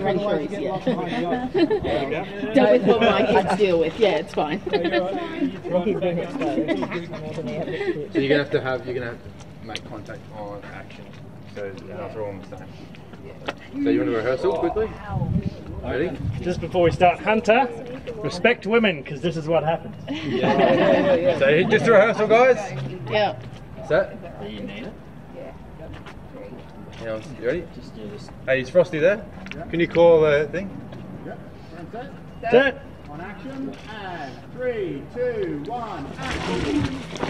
pretty sure he's, Dealt with what my kids deal with, yeah, it's fine. So you're gonna have to make contact on action. So after all I'm saying. So you want to rehearsal quickly? Ready? Just before we start, Hunter, respect women, because this is what happens. Yeah. So just a rehearsal, guys. Yeah. Set. Do you need it? Yeah. You ready? Hey, is Frosty there? Yeah. Can you call the thing? Yeah. Set. On action, and 3, 2, 1, action.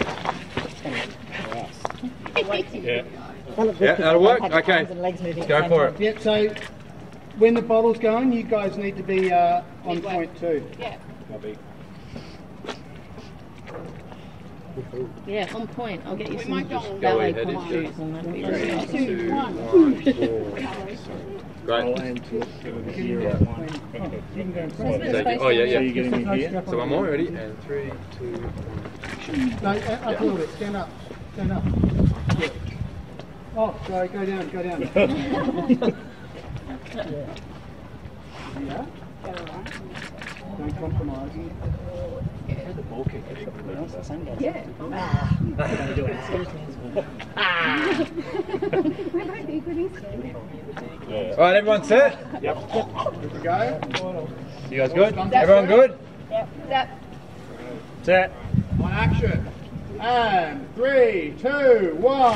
Yeah. Yeah, that'll work. Okay. Go for it. Yeah, so when the bottle's going, you guys need to be on point too. Yeah. Yeah, on point. I'll get you some ballet shoes and that'll be great. 2, 1, 4. Great. Oh yeah. So one more, ready? And 3, 2, 1. No, up a little bit. Stand up. Stand up. Yeah. Oh, sorry. Go down. Go down. Yeah. Don't compromise. The ball kick. Yeah. Alright, everyone set? Yep. Good to go. You guys good? Everyone good? Yep. That. Set. On action. And 3, 2, 1.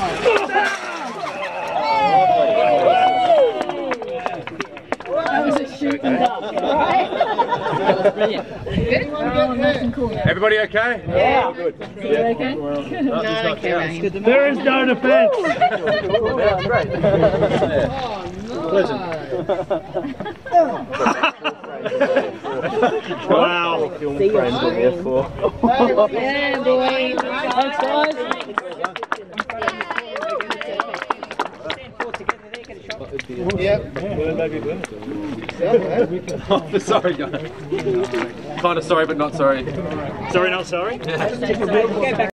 That was a shooting dog, right? That was brilliant. Good? Nice and cool now. Everybody okay? Yeah. Good. Is it okay? No, okay. There is no defense. That's great. Pleasant. Wow. Yeah, boy. Thanks, guys. Yep. Oh, sorry, guys. Kind of sorry, but not sorry. Sorry, not sorry.